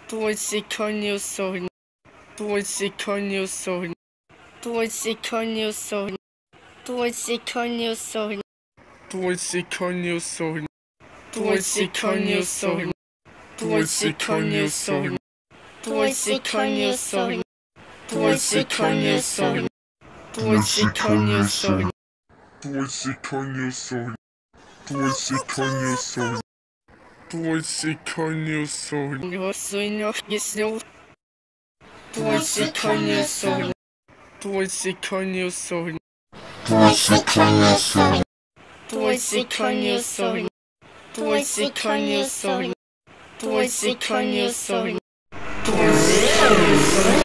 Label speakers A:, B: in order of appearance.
A: Твой конюсон, твой конюсон, твой конюсон, твой конюсон, твой конюсон, твой конюсон, твой конюсон, твой конюсон, твой конюсон, твой конюсон, твой конюсон, твой конюсон. Твой конюсон, его сынок яснил. Твой конюсон, твой конюсон, твой конюсон, твой конюсон, твой конюсон, твой конюсон, твой конюсон.